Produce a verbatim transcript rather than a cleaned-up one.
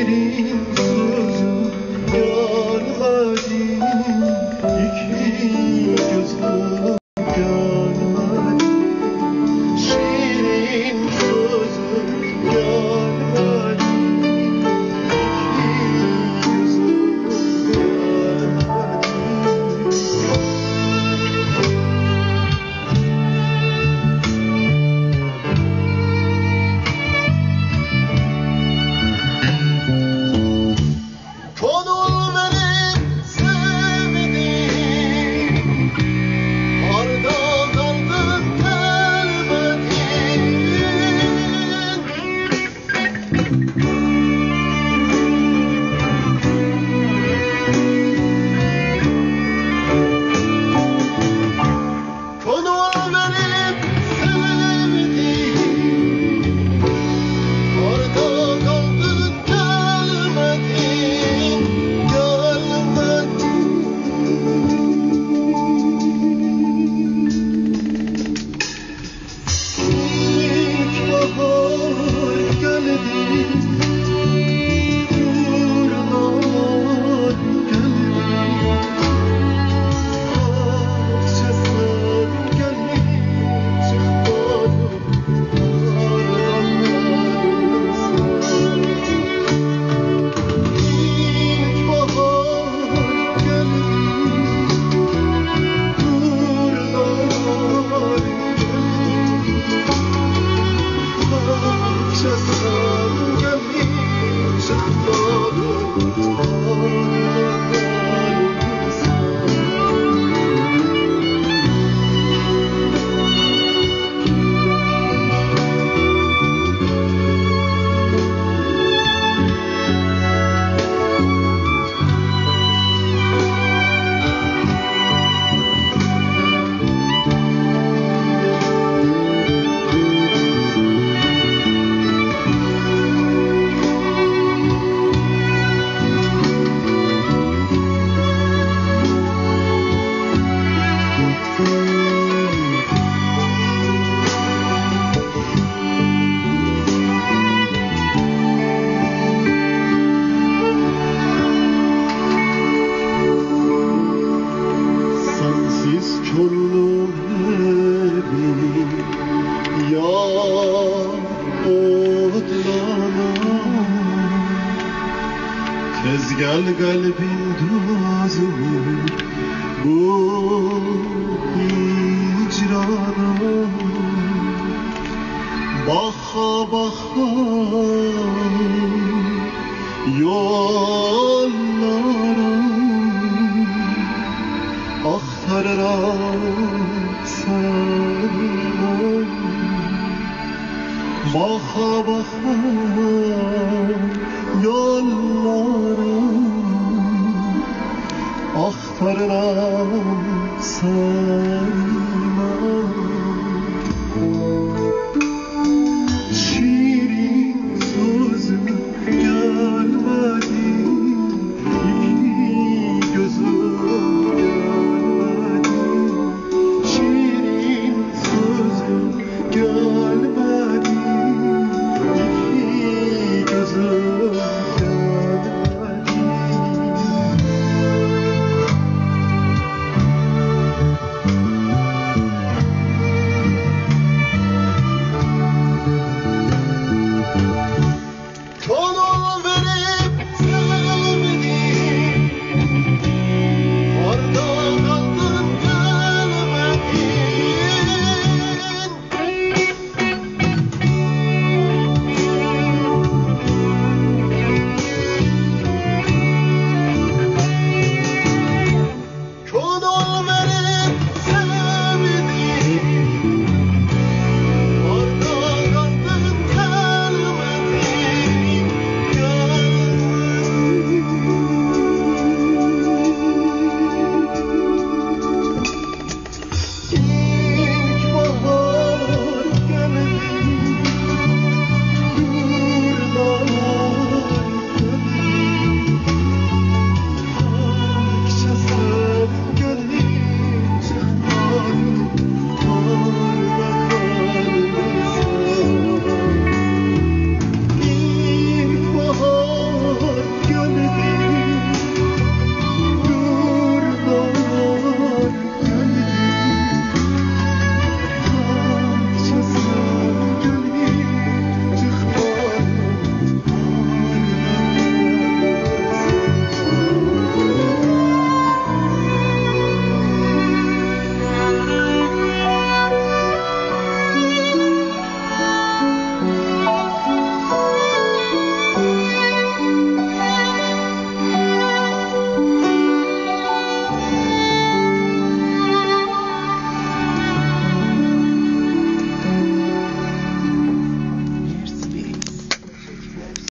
şirin sözüm görmedim, iki gözüm görmedim. Şirin sözüm görmedim, iki gözüm görmedim. Konul verip sevdim, arda kaldım gelmedin. Konul verip sevdim, arda kaldım gelmedin, gelmedin. İlk bahar geldi, turnalar geldi, bahçeler geldi, çıkmadım ararlarsa. İlk bahar geldi, turnalar geldi, bahçeler geldi, çıkmadım sensiz körlüğüm benim, ya otlanım. Tez gel kalbim düzüm, bu hicranım. Baka baka yollarım, aktarırak sen. Baka baka yollarım, aktarırak sen.